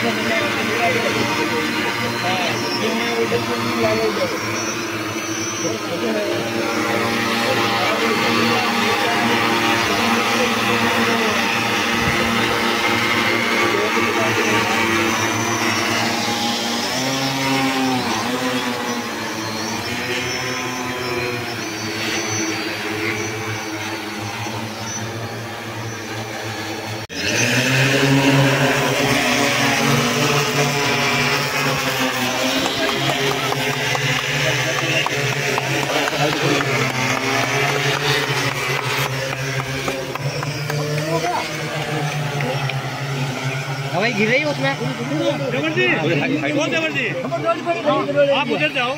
हवाई गिर रही है उसमें। जबर जी, बहुत जबर जी, आप उधर जाओ।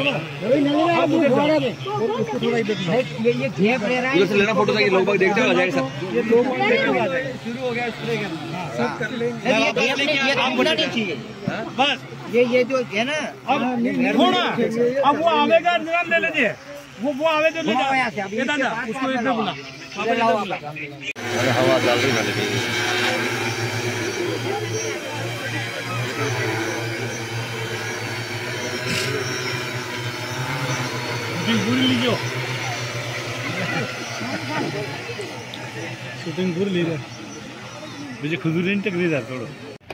ये घेप ले रहा है। उधर से लेना फोटो ताकि लोग देखते हुए आ जाएगा सब। ये लोग शुरू हो गया स्प्रे करना। सब कर लेंगे। ये होना नहीं चाहिए बस ये जो है ना अब थोड़ा अब वो आवेगा इंतजाम ले लीजिए। वो आवे जो ले जाओ ये दादा उसको इधर बुला। अरे हवा डाल रही है। शूटिंग लीजिए शूटिंग पूरी ली रहा मुझे खजूर नहीं टक रही था थोड़ा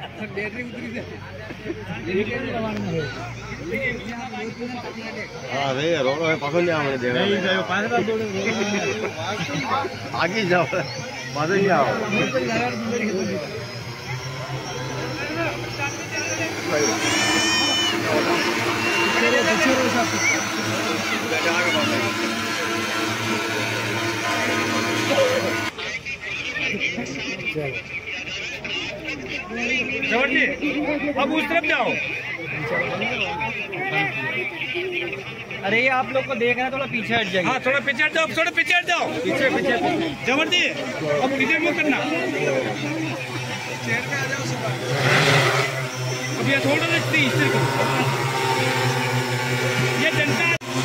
हाँ रे रोड है पसंद नहीं आने देना नहीं जाओ पास आगे जाओ पास नहीं आओ जबर जी अब उस तरफ जाओ। अरे ये आप लोग को देख रहे हैं थोड़ा पीछे हट जाइए। हाँ थोड़ा पीछे हट जाओ थोड़ा पीछे हट जाओ पीछे पीछे जबर जी अब पीछे मुँह करना अब ये थोड़ा सा इस तरह ये जनता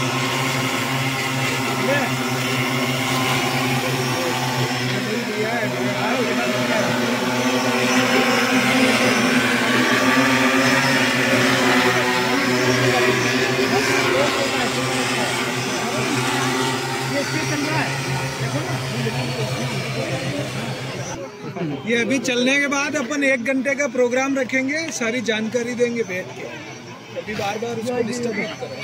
ये अभी चलने के बाद अपन 1 घंटे का प्रोग्राम रखेंगे, सारी जानकारी देंगे बैठ के। अभी बार बार उसको डिस्टर्ब मत करो।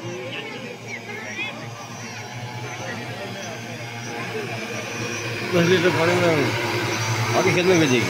बस लीटर पानी में आगे खेत में भेजेगी।